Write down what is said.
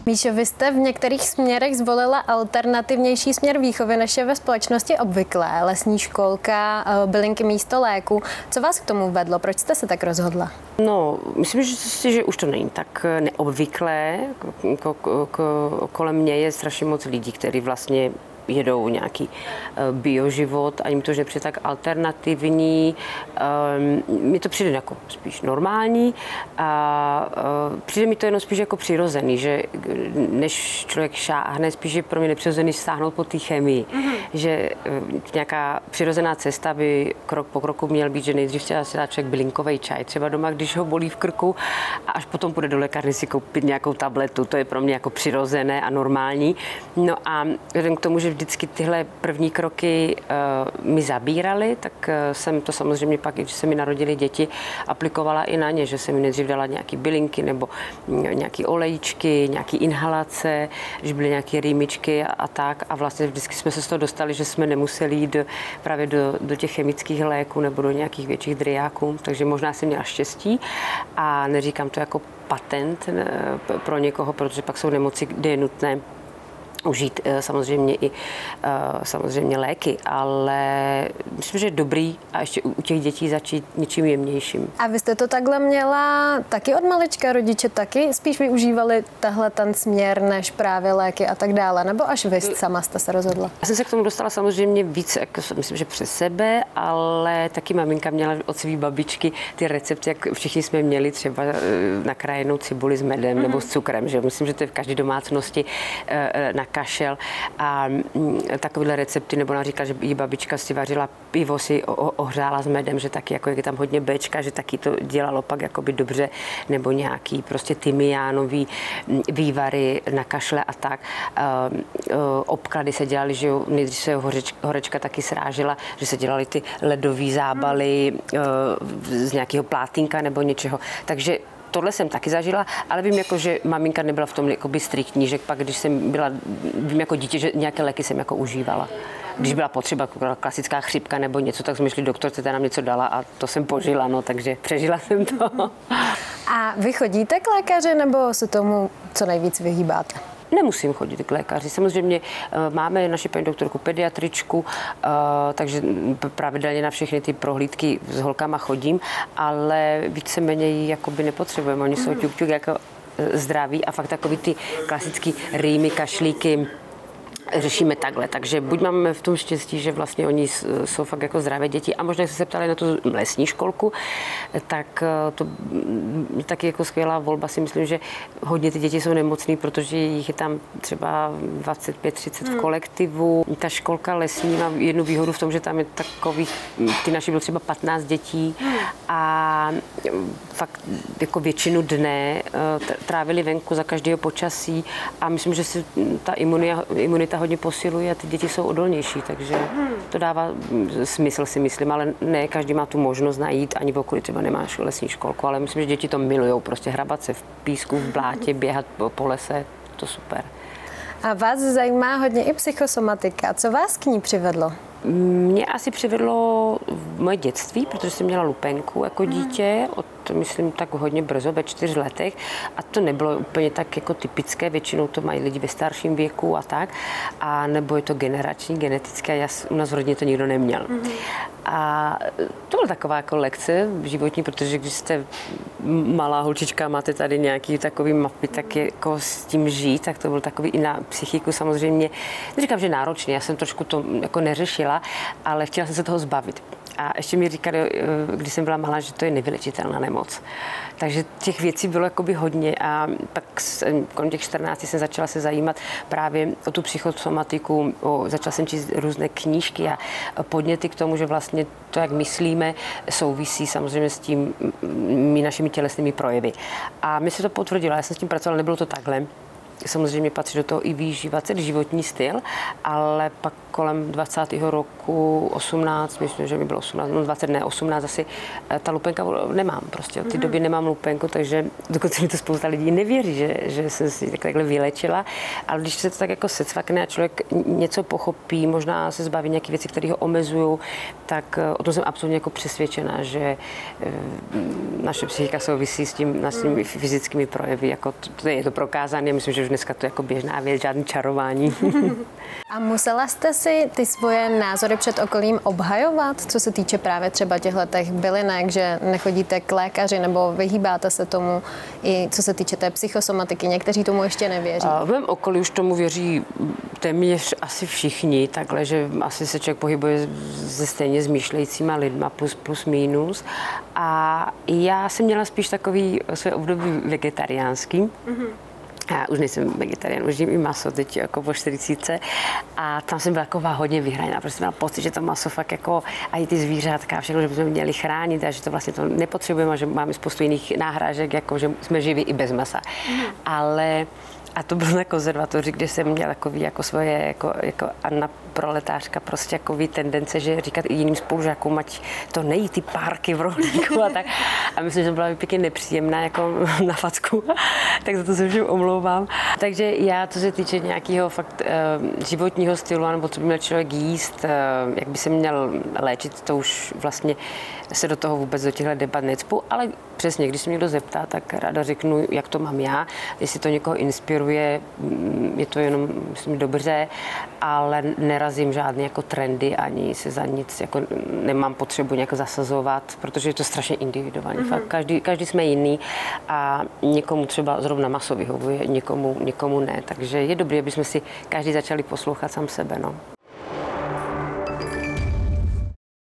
Míšo, vy jste v některých směrech zvolila alternativnější směr výchovy, než je ve společnosti obvyklé. Lesní školka, bylinky místo léku. Co vás k tomu vedlo? Proč jste se tak rozhodla? No, myslím si, že už to není tak neobvyklé. Kolem mě je strašně moc lidí, kteří vlastně jedou nějaký bioživot a jim to nepřijde tak alternativní. Mně to přijde jako spíš normální a přijde mi to jenom spíš jako přirozený, že než člověk šáhne, spíš je pro mě nepřirozený stáhnout po té chemii. Že nějaká přirozená cesta by krok po kroku měl být, že nejdřív si dá člověk bylinkový čaj, třeba doma, když ho bolí v krku a až potom půjde do lékárny si koupit nějakou tabletu. To je pro mě jako přirozené a normální. No a vzhledem k tomu, že vždycky tyhle první kroky mi zabíraly, tak jsem to samozřejmě pak, když se mi narodily děti, aplikovala i na ně, že jsem mi nejdřív dala nějaký bylinky nebo nějaký olejčky, nějaký inhalace, když byly nějaké rýmičky a tak. A vlastně vždycky jsme se z toho dostali, že jsme nemuseli jít právě do těch chemických léků nebo do nějakých větších driáků, takže možná jsem měla štěstí a neříkám to jako patent pro někoho, protože pak jsou nemoci, kde je nutné užít samozřejmě i samozřejmě léky, ale myslím, že je dobrý a ještě u těch dětí začít něčím jemnějším. A vy jste to takhle měla taky od malička, rodiče taky spíš využívali tahle ten směr než právě léky a tak dále, nebo až vy sama jste se rozhodla? Já jsem se k tomu dostala samozřejmě víc, jako myslím, že přes sebe, ale taky maminka měla od své babičky ty recepty, jak všichni jsme měli třeba nakrájenou cibuli s medem nebo s cukrem, že myslím, že to je v každé domácnosti na kašel a takovéhle recepty, nebo ona říkala, že jí babička si vařila pivo, si ohřála s medem, že taky jako je tam hodně béčka, že taky to dělalo pak jakoby dobře, nebo nějaký prostě tymiánový vývary na kašle a tak. Obklady se dělaly, že nejdřív se horečka taky srážela, že se dělaly ty ledové zábaly z nějakého plátínka nebo něčeho. Takže tohle jsem taky zažila, ale vím, jako, že maminka nebyla v tom jakoby striktní, že pak, když jsem byla, vím jako dítě, že nějaké léky jsem jako užívala. Když byla potřeba klasická chřipka nebo něco, tak jsme šli doktorce, ta nám něco dala a to jsem požila, no, takže přežila jsem to. A vy chodíte k lékaři nebo se tomu co nejvíc vyhýbáte? Nemusím chodit k lékaři. Samozřejmě máme naši paní doktorku pediatričku, takže pravidelně na všechny ty prohlídky s holkama chodím, ale víceméně ji jakoby nepotřebujeme. Oni jsou ťuk jako zdraví a fakt takový ty klasický rýmy, kašlíky řešíme takhle. Takže buď máme v tom štěstí, že vlastně oni jsou fakt jako zdravé děti a možná, se ptali na tu lesní školku, tak to je taky jako skvělá volba. Si myslím, že hodně ty děti jsou nemocný, protože jich je tam třeba 25-30 v kolektivu. Ta školka lesní má jednu výhodu v tom, že tam je takových, ty naši bylo třeba 15 dětí a fakt jako většinu dne trávili venku za každého počasí a myslím, že si ta imunita hodně posiluje a ty děti jsou odolnější, takže to dává smysl, si myslím, ale ne každý má tu možnost najít, ani v okolí třeba nemáš lesní školku, ale myslím, že děti to milujou, prostě hrabat se v písku, v blátě, běhat po lese, to super. A vás zajímá hodně i psychosomatika. Co vás k ní přivedlo? Mě asi přivedlo moje dětství, protože jsem měla lupenku jako dítě, myslím tak hodně brzo, ve 4 letech a to nebylo úplně tak jako typické, většinou to mají lidi ve starším věku a tak, a nebo je to generační, genetické, u nás v rodině to nikdo neměl. A to byla taková jako lekce životní, protože když jste malá holčička, máte tady nějaký takový mapy, tak jako s tím žít, tak to byl takový i na psychiku samozřejmě, neříkám, že náročný, já jsem trošku to jako neřešila, ale chtěla jsem se toho zbavit. A ještě mi říkali, když jsem byla malá, že to je nevylečitelná nemoc. Takže těch věcí bylo jakoby hodně a pak kolem těch 14 jsem začala se zajímat právě o tu psychosomatiku, začala jsem číst různé knížky a podněty k tomu, že vlastně to, jak myslíme, souvisí samozřejmě s tím našimi tělesnými projevy. A mi se to potvrdilo, já jsem s tím pracovala, nebylo to takhle. Samozřejmě patří do toho i výživa, celý životní styl, ale pak kolem 20. roku 18, myslím, že mi bylo 18, no 20 ne, 18 asi, ta lupenka nemám prostě, od té doby nemám lupenku, takže dokonce mi to spousta lidí nevěří, že jsem si takhle vylečila, ale když se to tak jako secvakne a člověk něco pochopí, možná se zbaví nějaké věci, které ho omezují, tak o tom jsem absolutně jako přesvědčená, že naše psychika souvisí s tím našimi fyzickými projevy, jako to je to prokázané, myslím, že už dneska to je jako běžná věc, žádný čarování. A musela jste si ty svoje názory před okolím obhajovat, co se týče právě třeba těchto bylinek, že nechodíte k lékaři nebo vyhýbáte se tomu, i co se týče té psychosomatiky, někteří tomu ještě nevěří? V mém okolí už tomu věří téměř asi všichni, takhle, že asi se člověk pohybuje se stejně zmýšlejícíma lidma, plus minus. A já jsem měla spíš takový své období vegetariánský. Já už nejsem vegetarián, už jím i maso teď jako po 40. A tam jsem byla taková hodně vyhraněná, protože jsem měla pocit, že to maso fakt jako a i ty zvířátka, všechno, že bychom měli chránit a že to vlastně to nepotřebujeme a že máme spoustu jiných náhrážek, jako že jsme živí i bez masa. Ale a to bylo na konzervatoři, kde jsem měla takový jako svoje, jako Anna proletářka, prostě jakový tendence, že říkat i jiným spolužákům, ať to nejí ty párky v rohlíku a tak. A myslím, že byla pěkně nepříjemná jako na facku, tak za to se všem omlouvám. Takže já, co se týče nějakého fakt životního stylu, nebo co by měl člověk jíst, jak by se měl léčit, to už vlastně se do toho vůbec do těchto debat necpu, ale přesně, když se mě někdo zeptá, tak ráda řeknu, jak to mám já, jestli to někoho inspiruje, je to jenom, myslím, dobře, ale nerazím žádné jako trendy, ani se za nic, jako nemám potřebu nějak zasazovat, protože je to strašně individuální. Fakt, každý jsme jiný a někomu třeba zrovna maso vyhovuje, někomu ne, takže je dobré, aby jsme si každý začali poslouchat sám sebe, no.